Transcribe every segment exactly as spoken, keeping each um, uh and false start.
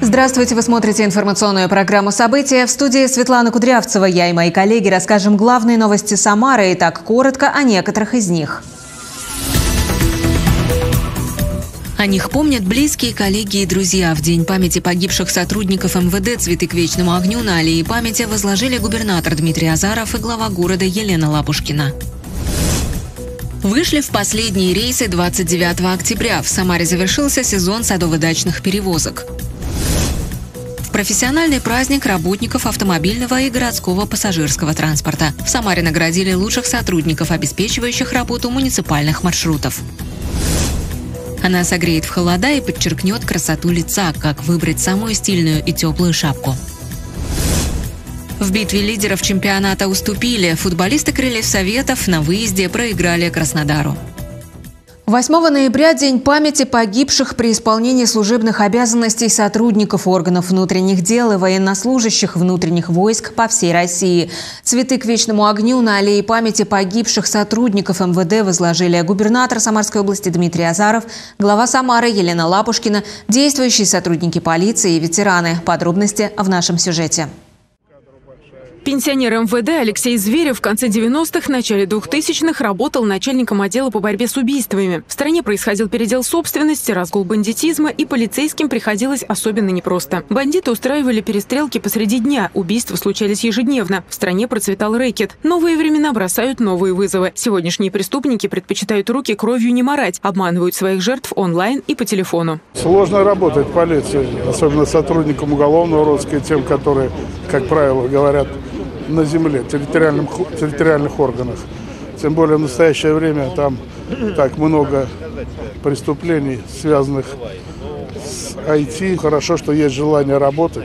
Здравствуйте, вы смотрите информационную программу «События». В студии Светлана Кудрявцева. Я и мои коллеги расскажем главные новости Самары. И так коротко о некоторых из них. О них помнят близкие, коллеги и друзья. В день памяти погибших сотрудников эм вэ дэ цветы к вечному огню на аллее памяти возложили губернатор Дмитрий Азаров и глава города Елена Лапушкина. Вышли в последние рейсы двадцать девятого октября. В Самаре завершился сезон садово-дачных перевозок. В профессиональный праздник работников автомобильного и городского пассажирского транспорта. В Самаре наградили лучших сотрудников, обеспечивающих работу муниципальных маршрутов. Она согреет в холода и подчеркнет красоту лица, как выбрать самую стильную и теплую шапку. В битве лидеров чемпионата уступили. Футболисты Крыльев Советов на выезде проиграли Краснодару. восьмого ноября – День памяти погибших при исполнении служебных обязанностей сотрудников органов внутренних дел и военнослужащих внутренних войск по всей России. Цветы к вечному огню на аллее памяти погибших сотрудников эм вэ дэ возложили губернатор Самарской области Дмитрий Азаров, глава Самары Елена Лапушкина, действующие сотрудники полиции и ветераны. Подробности в нашем сюжете. Пенсионер эм вэ дэ Алексей Зверев в конце девяностых, начале двухтысячных работал начальником отдела по борьбе с убийствами. В стране происходил передел собственности, разгул бандитизма, и полицейским приходилось особенно непросто. Бандиты устраивали перестрелки посреди дня, убийства случались ежедневно. В стране процветал рэкет. Новые времена бросают новые вызовы. Сегодняшние преступники предпочитают руки кровью не марать, обманывают своих жертв онлайн и по телефону. Сложно работать в полиции, особенно сотрудникам уголовного розыска и тем, которые, как правило, говорят на земле, территориальных, территориальных органах. Тем более в настоящее время там так много преступлений, связанных с ай ти. Хорошо, что есть желание работать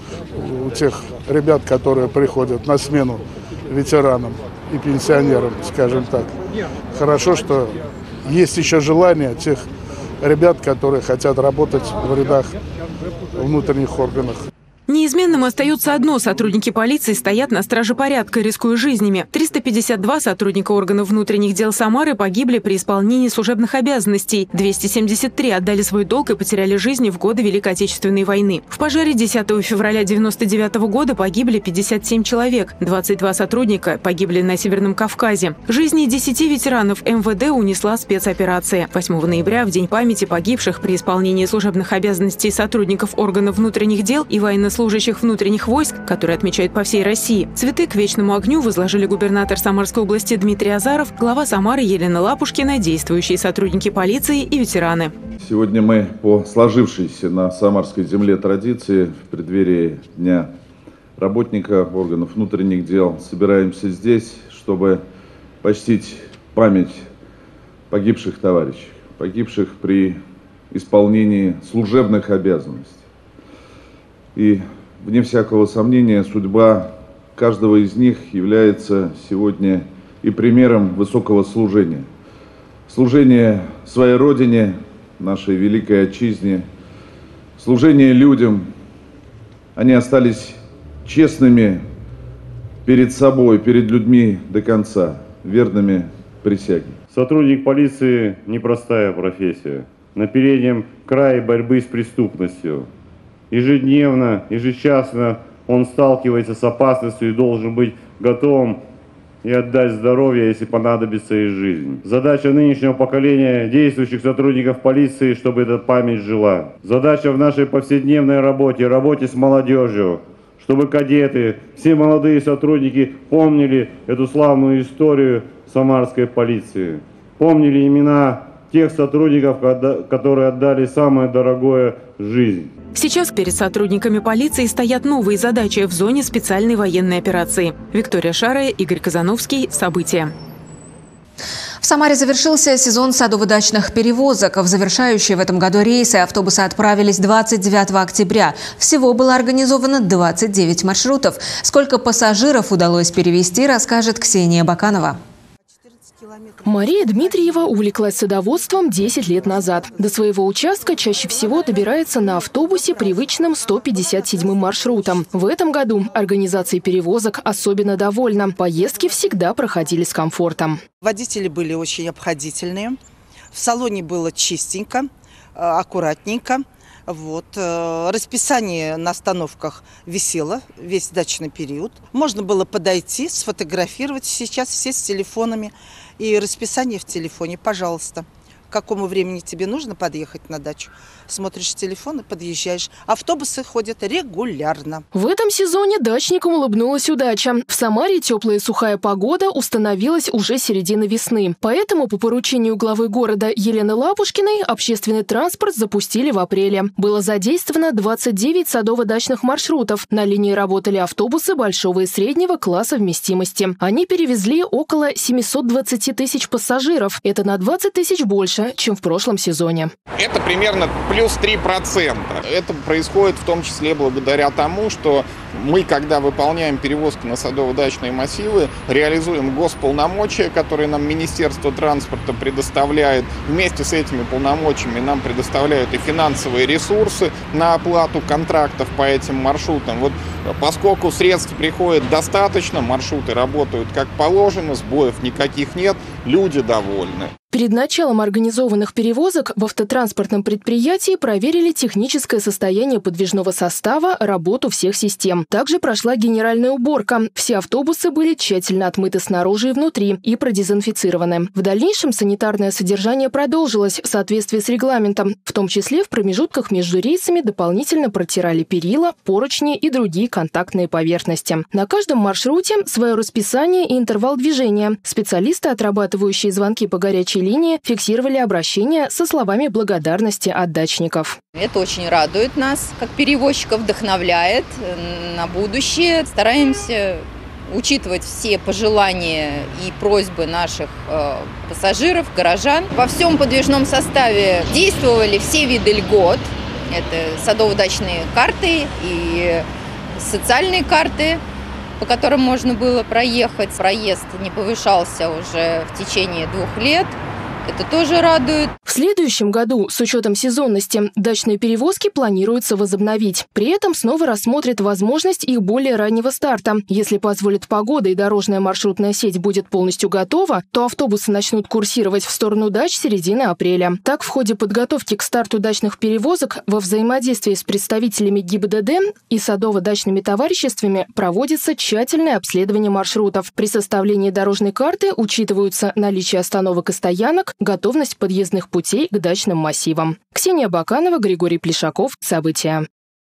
у тех ребят, которые приходят на смену ветеранам и пенсионерам, скажем так. Хорошо, что есть еще желание тех ребят, которые хотят работать в рядах внутренних органов. Неизменным остается одно – сотрудники полиции стоят на страже порядка, рискуя жизнями. триста пятьдесят два сотрудника органов внутренних дел Самары погибли при исполнении служебных обязанностей. двести семьдесят три отдали свой долг и потеряли жизни в годы Великой Отечественной войны. В пожаре десятого февраля девяносто девятого года погибли пятьдесят семь человек. двадцать два сотрудника погибли на Северном Кавказе. Жизни десяти ветеранов эм вэ дэ унесла спецоперация. восьмого ноября, в день памяти погибших при исполнении служебных обязанностей сотрудников органов внутренних дел и военнослужащих служащих внутренних войск, которые отмечают по всей России. Цветы к вечному огню возложили губернатор Самарской области Дмитрий Азаров, глава Самары Елена Лапушкина, действующие сотрудники полиции и ветераны. Сегодня мы по сложившейся на самарской земле традиции в преддверии Дня работника органов внутренних дел собираемся здесь, чтобы почтить память погибших товарищей, погибших при исполнении служебных обязанностей. И, вне всякого сомнения, судьба каждого из них является сегодня и примером высокого служения. Служение своей Родине, нашей великой отчизне, служение людям. Они остались честными перед собой, перед людьми до конца, верными присяге. Сотрудник полиции – непростая профессия. На переднем крае борьбы с преступностью. Ежедневно, ежечасно он сталкивается с опасностью и должен быть готовым и отдать здоровье, если понадобится, и жизнь. Задача нынешнего поколения действующих сотрудников полиции, чтобы эта память жила. Задача в нашей повседневной работе, работе с молодежью, чтобы кадеты, все молодые сотрудники помнили эту славную историю самарской полиции. Помнили имена тех сотрудников, которые отдали самое дорогое – жизнь. Сейчас перед сотрудниками полиции стоят новые задачи в зоне специальной военной операции. Виктория Шарая, Игорь Казановский. События. В Самаре завершился сезон садово-дачных перевозок. В завершающие в этом году рейсы автобусы отправились двадцать девятого октября. Всего было организовано двадцать девять маршрутов. Сколько пассажиров удалось перевезти, расскажет Ксения Баканова. Мария Дмитриева увлеклась садоводством десять лет назад. До своего участка чаще всего добирается на автобусе привычным сто пятьдесят седьмым маршрутом. В этом году организацией перевозок особенно довольна. Поездки всегда проходили с комфортом. Водители были очень обходительные. В салоне было чистенько, аккуратненько. Вот. Расписание на остановках висело весь дачный период. Можно было подойти, сфотографировать. Сейчас все с телефонами. И расписание в телефоне, пожалуйста. К какому времени тебе нужно подъехать на дачу? Смотришь телефон и подъезжаешь. Автобусы ходят регулярно. В этом сезоне дачникам улыбнулась удача. В Самаре теплая и сухая погода установилась уже середины весны. Поэтому по поручению главы города Елены Лапушкиной общественный транспорт запустили в апреле. Было задействовано двадцать девять садово-дачных маршрутов. На линии работали автобусы большого и среднего класса вместимости. Они перевезли около семисот двадцати тысяч пассажиров. Это на двадцать тысяч больше, чем в прошлом сезоне. Это примерно плюс три процента. Это происходит в том числе благодаря тому, что мы, когда выполняем перевозки на садово-дачные массивы, реализуем госполномочия, которые нам Министерство транспорта предоставляет. Вместе с этими полномочиями нам предоставляют и финансовые ресурсы на оплату контрактов по этим маршрутам. Вот поскольку средств приходит достаточно, маршруты работают как положено, сбоев никаких нет, люди довольны. Перед началом организованных перевозок в автотранспортном предприятии проверили техническое состояние подвижного состава, работу всех систем. Также прошла генеральная уборка. Все автобусы были тщательно отмыты снаружи и внутри и продезинфицированы. В дальнейшем санитарное содержание продолжилось в соответствии с регламентом. В том числе в промежутках между рейсами дополнительно протирали перила, поручни и другие контактные поверхности. На каждом маршруте свое расписание и интервал движения. Специалисты, отрабатывающие звонки по горячей линии, фиксировали обращения со словами благодарности от дачников. Это очень радует нас, как перевозчиков, вдохновляет на будущее. Стараемся учитывать все пожелания и просьбы наших э, пассажиров, горожан. Во всем подвижном составе действовали все виды льгот. Это садово-дачные карты и социальные карты, по которым можно было проехать. Проезд не повышался уже в течение двух лет. Это тоже радует. В следующем году, с учетом сезонности, дачные перевозки планируется возобновить. При этом снова рассмотрят возможность их более раннего старта. Если позволит погода и дорожная маршрутная сеть будет полностью готова, то автобусы начнут курсировать в сторону дач середины апреля. Так, в ходе подготовки к старту дачных перевозок во взаимодействии с представителями ГИБДД и садово-дачными товариществами проводится тщательное обследование маршрутов. При составлении дорожной карты учитываются наличие остановок и стоянок, готовность подъездных путей к дачным массивам. Ксения Баканова, Григорий Плешаков. События.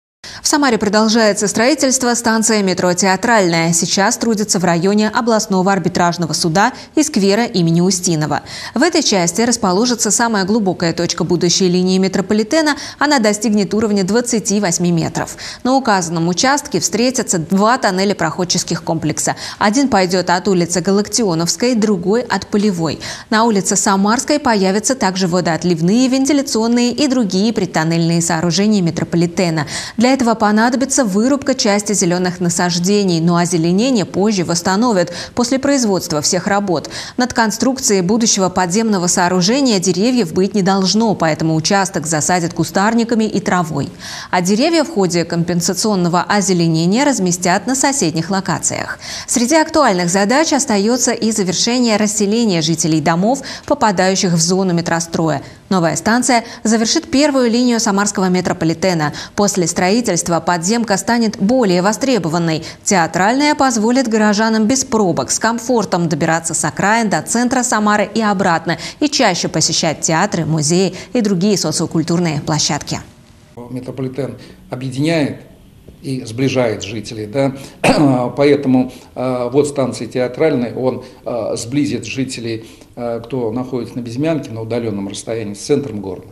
В Самаре продолжается строительство станции метро «Театральная». Сейчас трудится в районе областного арбитражного суда и сквера имени Устинова. В этой части расположится самая глубокая точка будущей линии метрополитена. Она достигнет уровня двадцати восьми метров. На указанном участке встретятся два тоннеля проходческих комплекса. Один пойдет от улицы Галактионовской, другой от Полевой. На улице Самарской появятся также водоотливные, вентиляционные и другие предтоннельные сооружения метрополитена. Для этого понадобится вырубка части зеленых насаждений, но озеленение позже восстановят после производства всех работ. Над конструкцией будущего подземного сооружения деревьев быть не должно, поэтому участок засадят кустарниками и травой. А деревья в ходе компенсационного озеленения разместят на соседних локациях. Среди актуальных задач остается и завершение расселения жителей домов, попадающих в зону метростроя. Новая станция завершит первую линию самарского метрополитена. После строительства подземка станет более востребованной. Театральная позволит горожанам без пробок с комфортом добираться с окраин до центра Самары и обратно, и чаще посещать театры, музеи и другие социокультурные площадки. Метрополитен объединяет и сближает жителей, да? Поэтому э, вот станция Театральная, он э, сблизит жителей, э, кто находится на Безымянке, на удаленном расстоянии, с центром города.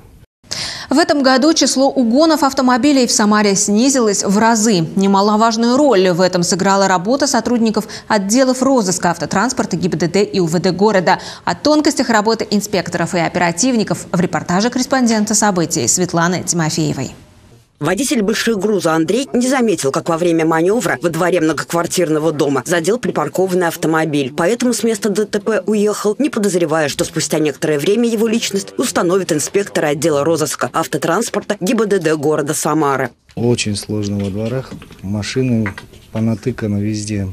В этом году число угонов автомобилей в Самаре снизилось в разы. Немаловажную роль в этом сыграла работа сотрудников отделов розыска автотранспорта ГИБДД и УВД города. О тонкостях работы инспекторов и оперативников в репортаже корреспондента событий Светланы Тимофеевой. Водитель большегруза Андрей не заметил, как во время маневра во дворе многоквартирного дома задел припаркованный автомобиль. Поэтому с места ДТП уехал, не подозревая, что спустя некоторое время его личность установит инспекторы отдела розыска автотранспорта ГИБДД города Самары. Очень сложно во дворах. Машины понатыканы везде.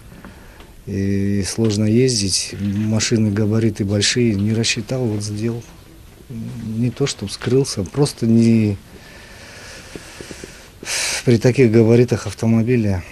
И сложно ездить. Машины габариты большие. Не рассчитал, вот сделал. Не то, чтобы скрылся, просто не... при таких габаритах автомобиля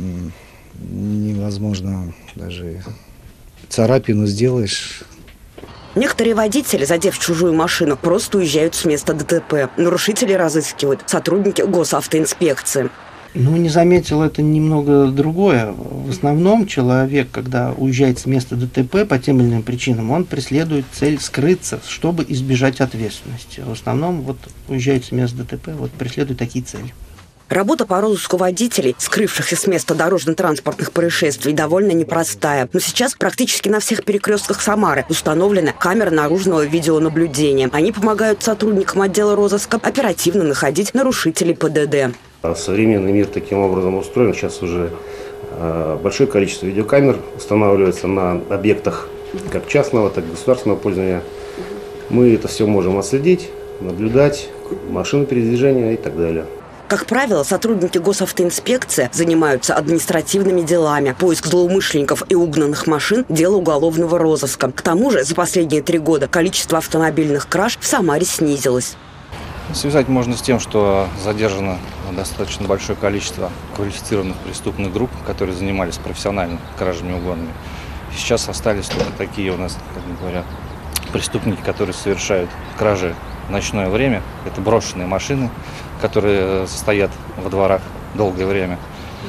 невозможно даже царапину сделаешь. Некоторые водители, задев чужую машину, просто уезжают с места ДТП. Нарушителей разыскивают сотрудники госавтоинспекции. Ну, не заметил, это немного другое. В основном человек, когда уезжает с места ДТП по тем или иным причинам, он преследует цель скрыться, чтобы избежать ответственности. В основном вот уезжает с места ДТП, вот преследует такие цели. Работа по розыску водителей, скрывшихся с места дорожно-транспортных происшествий, довольно непростая. Но сейчас практически на всех перекрестках Самары установлены камеры наружного видеонаблюдения. Они помогают сотрудникам отдела розыска оперативно находить нарушителей ПДД. Современный мир таким образом устроен. Сейчас уже большое количество видеокамер устанавливается на объектах как частного, так и государственного пользования. Мы это все можем отследить, наблюдать, машины передвижения и так далее. Как правило, сотрудники госавтоинспекции занимаются административными делами. Поиск злоумышленников и угнанных машин – дело уголовного розыска. К тому же за последние три года количество автомобильных краж в Самаре снизилось. Связать можно с тем, что задержано достаточно большое количество квалифицированных преступных групп, которые занимались профессионально кражами угонными. Сейчас остались только такие у нас, как говорят, преступники, которые совершают кражи в ночное время. Это брошенные машины, которые стоят во дворах долгое время.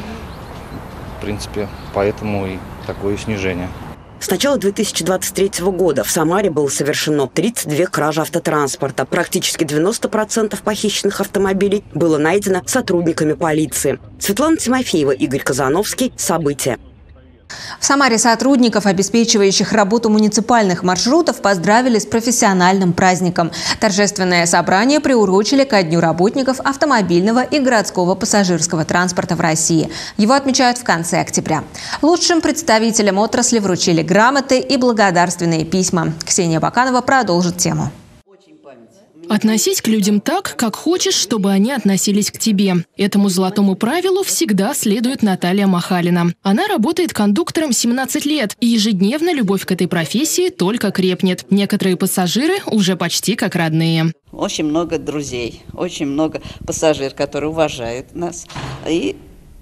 В принципе, поэтому и такое снижение. С начала две тысячи двадцать третьего года в Самаре было совершено тридцать две кражи автотранспорта. Практически девяносто процентов похищенных автомобилей было найдено сотрудниками полиции. Светлана Тимофеева, Игорь Казановский. События. В Самаре сотрудников, обеспечивающих работу муниципальных маршрутов, поздравили с профессиональным праздником. Торжественное собрание приурочили ко Дню работников автомобильного и городского пассажирского транспорта в России. Его отмечают в конце октября. Лучшим представителям отрасли вручили грамоты и благодарственные письма. Ксения Баканова продолжит тему. Относись к людям так, как хочешь, чтобы они относились к тебе. Этому золотому правилу всегда следует Наталья Махалина. Она работает кондуктором семнадцать лет, и ежедневно любовь к этой профессии только крепнет. Некоторые пассажиры уже почти как родные. Очень много друзей, очень много пассажиров, которые уважают нас. И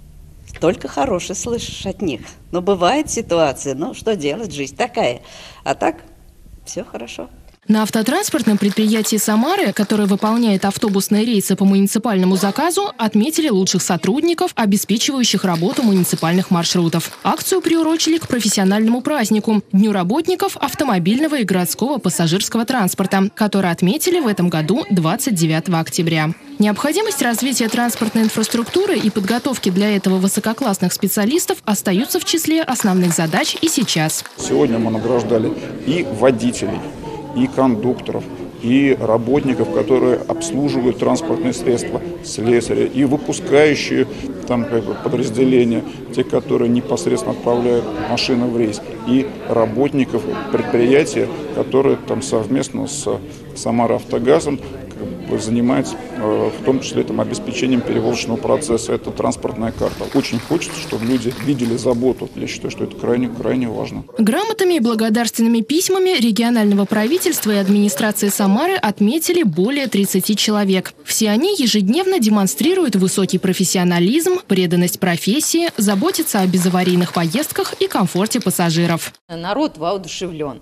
только хорошее слышишь от них. Но бывает ситуация, ну что делать, жизнь такая. А так все хорошо. На автотранспортном предприятии Самары, которое выполняет автобусные рейсы по муниципальному заказу, отметили лучших сотрудников, обеспечивающих работу муниципальных маршрутов. Акцию приурочили к профессиональному празднику – Дню работников автомобильного и городского пассажирского транспорта, который отметили в этом году двадцать девятого октября. Необходимость развития транспортной инфраструктуры и подготовки для этого высококлассных специалистов остаются в числе основных задач и сейчас. Сегодня мы награждали и водителей, и кондукторов, и работников, которые обслуживают транспортные средства, слесаря, и выпускающие там как бы подразделения, те, которые непосредственно отправляют машины в рейс, и работников предприятия, которые там совместно с Самаравтогазом занимается э, в том числе там, обеспечением перевозочного процесса. Это транспортная карта. Очень хочется, чтобы люди видели заботу. Я считаю, что это крайне, крайне важно. Грамотами и благодарственными письмами регионального правительства и администрации Самары отметили более тридцати человек. Все они ежедневно демонстрируют высокий профессионализм, преданность профессии, заботятся о безаварийных поездках и комфорте пассажиров. Народ воодушевлен.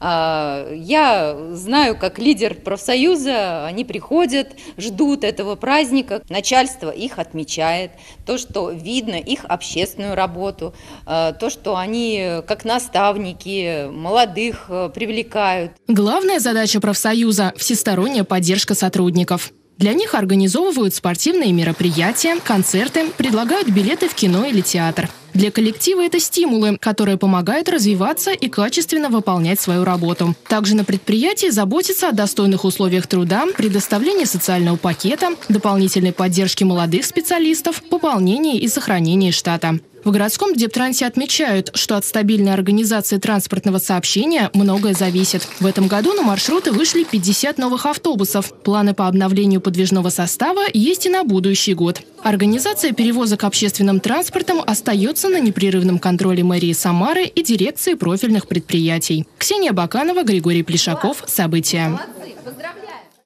Я знаю, как лидер профсоюза, они приходят, ждут этого праздника. Начальство их отмечает. То, что видно их общественную работу, то, что они как наставники молодых привлекают. Главная задача профсоюза – всесторонняя поддержка сотрудников. Для них организовывают спортивные мероприятия, концерты, предлагают билеты в кино или театр. Для коллектива это стимулы, которые помогают развиваться и качественно выполнять свою работу. Также на предприятии заботятся о достойных условиях труда, предоставлении социального пакета, дополнительной поддержке молодых специалистов, пополнении и сохранении штата. В городском Дептрансе отмечают, что от стабильной организации транспортного сообщения многое зависит. В этом году на маршруты вышли пятьдесят новых автобусов. Планы по обновлению подвижного состава есть и на будущий год. Организация перевозок общественным транспортом остается на непрерывном контроле мэрии Самары и дирекции профильных предприятий. Ксения Баканова, Григорий Плешаков. События.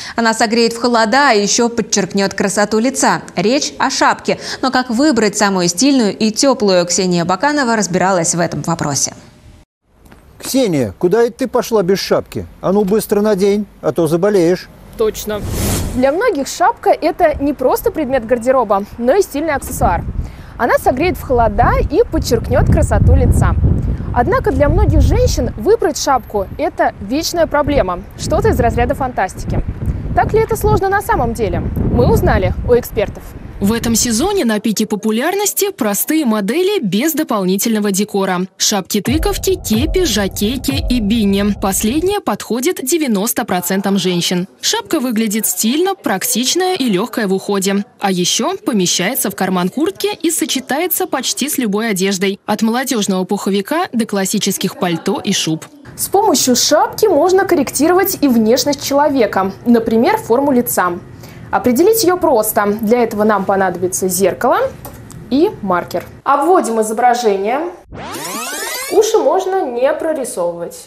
Она согреет в холода, а еще подчеркнет красоту лица. Речь о шапке. Но как выбрать самую стильную и теплую, Ксения Баканова разбиралась в этом вопросе. Ксения, куда это ты пошла без шапки? А ну быстро надень, а то заболеешь. Точно. Для многих шапка – это не просто предмет гардероба, но и стильный аксессуар. Она согреет в холода и подчеркнет красоту лица. Однако для многих женщин выбрать шапку – это вечная проблема, что-то из разряда фантастики. Так ли это сложно на самом деле? Мы узнали у экспертов. В этом сезоне на пике популярности простые модели без дополнительного декора. Шапки-тыковки, кепи, жакейки и бинни. Последняя подходит девяноста процентам женщин. Шапка выглядит стильно, практичная и легкая в уходе. А еще помещается в карман куртки и сочетается почти с любой одеждой. От молодежного пуховика до классических пальто и шуб. С помощью шапки можно корректировать и внешность человека, например, форму лица. Определить ее просто. Для этого нам понадобится зеркало и маркер. Обводим изображение. Уши можно не прорисовывать.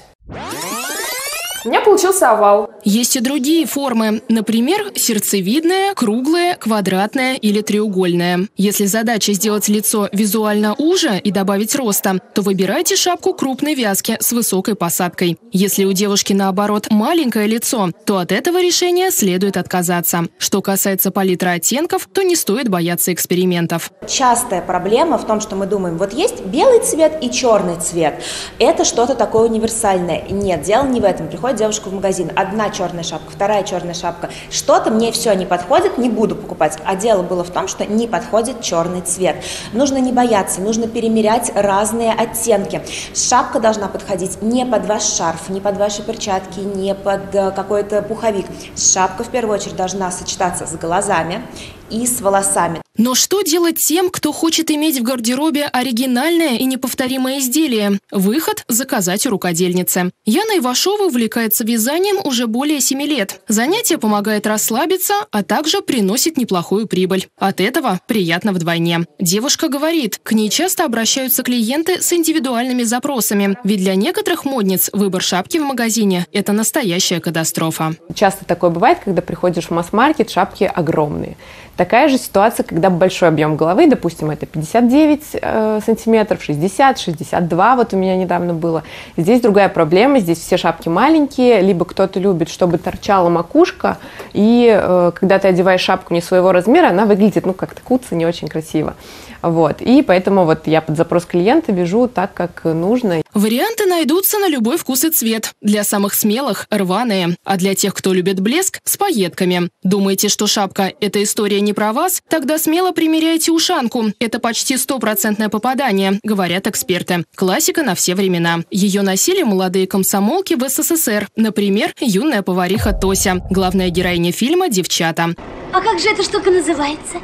У меня получился овал. Есть и другие формы. Например, сердцевидная, круглая, квадратная или треугольная. Если задача сделать лицо визуально уже и добавить роста, то выбирайте шапку крупной вязки с высокой посадкой. Если у девушки, наоборот, маленькое лицо, то от этого решения следует отказаться. Что касается палитры оттенков, то не стоит бояться экспериментов. Частая проблема в том, что мы думаем, вот есть белый цвет и черный цвет. Это что-то такое универсальное. Нет, дело не в этом. Приходит девушка в магазин, одна черная шапка, вторая черная шапка. Что-то мне все не подходит, не буду покупать. А дело было в том, что не подходит черный цвет. Нужно не бояться, нужно перемерять разные оттенки. Шапка должна подходить не под ваш шарф, не под ваши перчатки, не под какой-то пуховик. Шапка в первую очередь должна сочетаться с глазами и с волосами. Но что делать тем, кто хочет иметь в гардеробе оригинальное и неповторимое изделие? Выход – заказать у рукодельницы. Яна Ивашова увлекается вязанием уже более семи лет. Занятие помогает расслабиться, а также приносит неплохую прибыль. От этого приятно вдвойне. Девушка говорит, к ней часто обращаются клиенты с индивидуальными запросами. Ведь для некоторых модниц выбор шапки в магазине – это настоящая катастрофа. Часто такое бывает, когда приходишь в масс-маркет, шапки огромные. Такая же ситуация, когда большой объем головы, допустим, это пятьдесят девять э, сантиметров, шестьдесят, шестьдесят два, вот у меня недавно было. Здесь другая проблема, здесь все шапки маленькие, либо кто-то любит, чтобы торчала макушка, и э, когда ты одеваешь шапку не своего размера, она выглядит, ну, как-то куца, не очень красиво. Вот. И поэтому вот я под запрос клиента вяжу так, как нужно. Варианты найдутся на любой вкус и цвет. Для самых смелых – рваные, а для тех, кто любит блеск – с пайетками. Думаете, что шапка – это история не про вас? Тогда смело примеряйте ушанку. Это почти стопроцентное попадание, говорят эксперты. Классика на все времена. Ее носили молодые комсомолки в эс эс эс эр. Например, юная повариха Тося, главная героиня фильма «Девчата». А как же эта штука называется?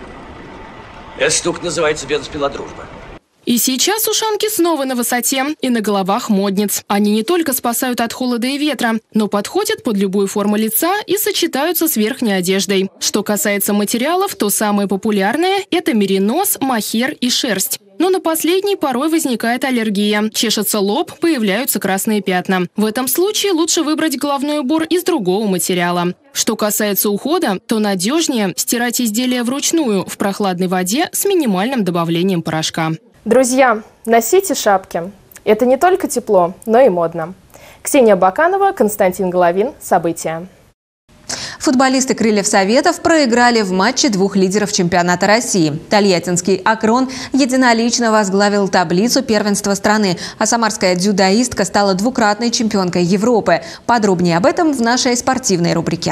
Эта штука называется «Бедность пила дружба». И сейчас ушанки снова на высоте и на головах модниц. Они не только спасают от холода и ветра, но подходят под любую форму лица и сочетаются с верхней одеждой. Что касается материалов, то самые популярные – это меринос, мохер и шерсть. Но на последней порой возникает аллергия. Чешется лоб, появляются красные пятна. В этом случае лучше выбрать головной убор из другого материала. Что касается ухода, то надежнее стирать изделия вручную в прохладной воде с минимальным добавлением порошка. Друзья, носите шапки. Это не только тепло, но и модно. Ксения Баканова, Константин Головин. События. Футболисты «Крыльев Советов» проиграли в матче двух лидеров чемпионата России. Тольяттинский «Акрон» единолично возглавил таблицу первенства страны, а самарская дзюдоистка стала двукратной чемпионкой Европы. Подробнее об этом в нашей спортивной рубрике.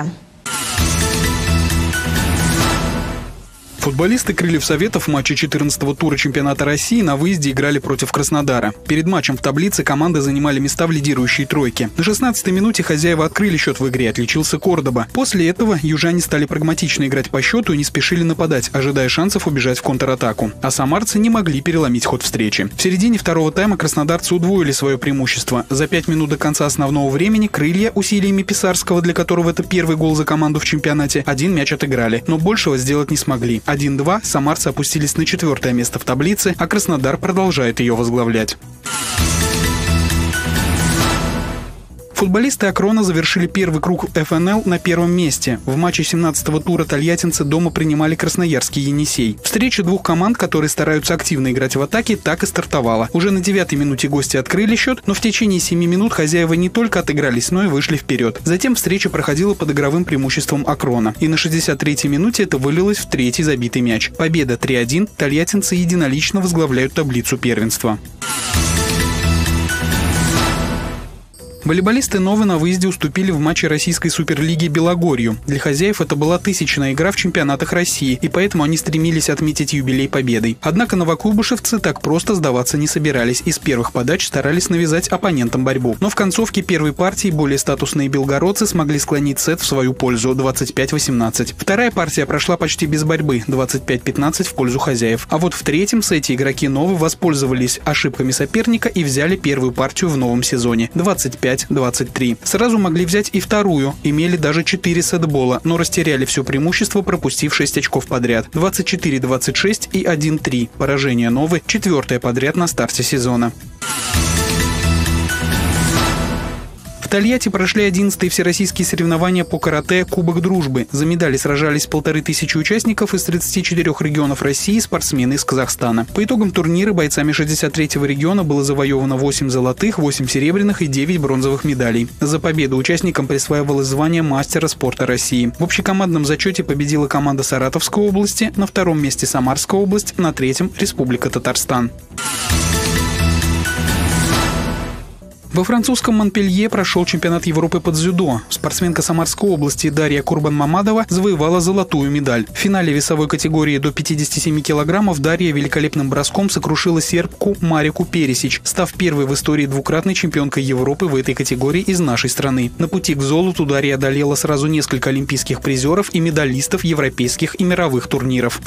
Футболисты «Крыльев Советов» в матче четырнадцатого тура чемпионата России на выезде играли против Краснодара. Перед матчем в таблице команды занимали места в лидирующей тройке. На шестнадцатой минуте хозяева открыли счет в игре, отличился Кордоба. После этого южане стали прагматично играть по счету и не спешили нападать, ожидая шансов убежать в контратаку. А самарцы не могли переломить ход встречи. В середине второго тайма краснодарцы удвоили свое преимущество. За пять минут до конца основного времени «Крылья» усилиями Писарского, для которого это первый гол за команду в чемпионате, один мяч отыграли, но большего сделать не смогли. один-два самарцы опустились на четвертое место в таблице, а Краснодар продолжает ее возглавлять. Футболисты Акрона завершили первый круг эф эн эл на первом месте. В матче семнадцатого тура тольяттинцы дома принимали красноярский «Енисей». Встреча двух команд, которые стараются активно играть в атаке, так и стартовала. Уже на девятой минуте гости открыли счет, но в течение семи минут хозяева не только отыгрались, но и вышли вперед. Затем встреча проходила под игровым преимуществом Акрона. И на шестьдесят третьей минуте это вылилось в третий забитый мяч. Победа три один. Тольяттинцы единолично возглавляют таблицу первенства. Волейболисты «Новы» на выезде уступили в матче российской суперлиги Белогорью. Для хозяев это была тысячная игра в чемпионатах России, и поэтому они стремились отметить юбилей победой. Однако новокуйбышевцы так просто сдаваться не собирались и с первых подач старались навязать оппонентам борьбу. Но в концовке первой партии более статусные белгородцы смогли склонить сет в свою пользу – двадцать пять восемнадцать. Вторая партия прошла почти без борьбы – двадцать пять пятнадцать в пользу хозяев. А вот в третьем сете игроки «Новы» воспользовались ошибками соперника и взяли первую партию в новом сезоне – двадцать пять двадцать три. Сразу могли взять и вторую, имели даже четыре сетбола, но растеряли все преимущество, пропустив шесть очков подряд. двадцать четыре двадцать шесть и один три. Поражение «Новы» четвертое подряд на старте сезона. В Тольятти прошли одиннадцатые всероссийские соревнования по карате «Кубок дружбы». За медали сражались полторы тысячи участников из тридцати четырёх регионов России и спортсмены из Казахстана. По итогам турнира бойцами шестьдесят третьего региона было завоевано восемь золотых, восемь серебряных и девять бронзовых медалей. За победу участникам присваивалось звание мастера спорта России. В общекомандном зачете победила команда Саратовской области, на втором месте Самарская область, на третьем – Республика Татарстан. Во французском Монпелье прошел чемпионат Европы по дзюдо. Спортсменка Самарской области Дарья Курбан-Мамадова завоевала золотую медаль. В финале весовой категории до пятидесяти семи килограммов Дарья великолепным броском сокрушила сербку Марику Пересич, став первой в истории двукратной чемпионкой Европы в этой категории из нашей страны. На пути к золоту Дарья одолела сразу несколько олимпийских призеров и медалистов европейских и мировых турниров.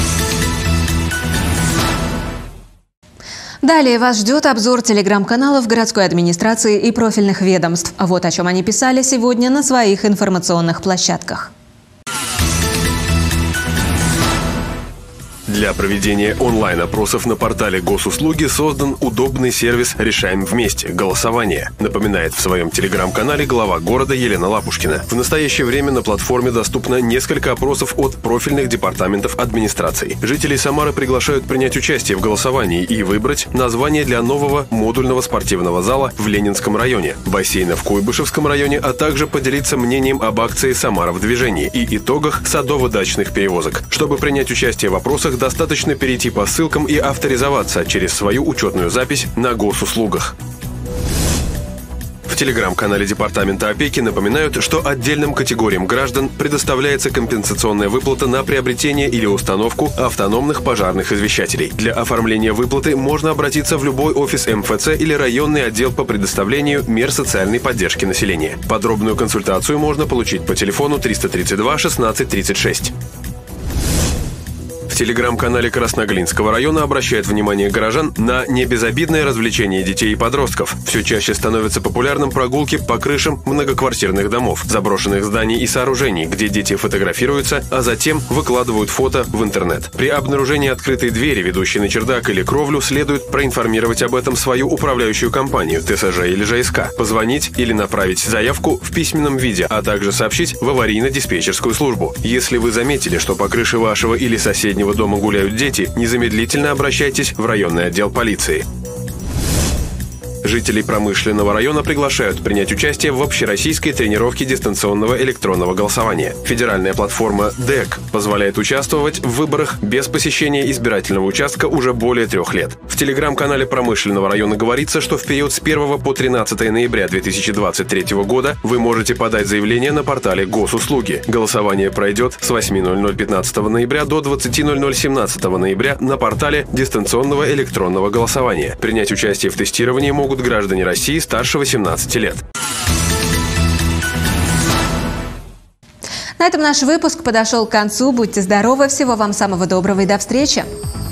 Далее вас ждет обзор телеграм-каналов городской администрации и профильных ведомств. Вот о чем они писали сегодня на своих информационных площадках. Для проведения онлайн-опросов на портале госуслуги создан удобный сервис «Решаем вместе» – голосование, напоминает в своем телеграм-канале глава города Елена Лапушкина. В настоящее время на платформе доступно несколько опросов от профильных департаментов администрации. Жителей Самары приглашают принять участие в голосовании и выбрать название для нового модульного спортивного зала в Ленинском районе, бассейна в Куйбышевском районе, а также поделиться мнением об акции «Самара в движении» и итогах садово-дачных перевозок. Чтобы принять участие в опросах, достаточно перейти по ссылкам и авторизоваться через свою учетную запись на госуслугах. В телеграм-канале Департамента опеки напоминают, что отдельным категориям граждан предоставляется компенсационная выплата на приобретение или установку автономных пожарных извещателей. Для оформления выплаты можно обратиться в любой офис эм эф цэ или районный отдел по предоставлению мер социальной поддержки населения. Подробную консультацию можно получить по телефону триста тридцать два шестнадцать тридцать шесть. В телеграм-канале Красноглинского района обращает внимание горожан на небезобидное развлечение детей и подростков. Все чаще становятся популярным прогулки по крышам многоквартирных домов, заброшенных зданий и сооружений, где дети фотографируются, а затем выкладывают фото в интернет. При обнаружении открытой двери, ведущей на чердак или кровлю, следует проинформировать об этом свою управляющую компанию, тэ эс жэ или жэ эс ка, позвонить или направить заявку в письменном виде, а также сообщить в аварийно-диспетчерскую службу. Если вы заметили, что по крыше вашего или соседнего дома гуляют дети, незамедлительно обращайтесь в районный отдел полиции. Жителей промышленного района приглашают принять участие в общероссийской тренировке дистанционного электронного голосования. Федеральная платформа ДЭК позволяет участвовать в выборах без посещения избирательного участка уже более трех лет. В телеграм-канале промышленного района говорится, что в период с первого по тринадцатое ноября две тысячи двадцать третьего года вы можете подать заявление на портале госуслуги. Голосование пройдет с восьми ноль ноль пятнадцатого ноября до двадцати ноль ноль семнадцатого ноября на портале дистанционного электронного голосования. Принять участие в тестировании могут граждане России старше восемнадцати лет. На этом наш выпуск подошел к концу. Будьте здоровы, всего вам самого доброго и до встречи!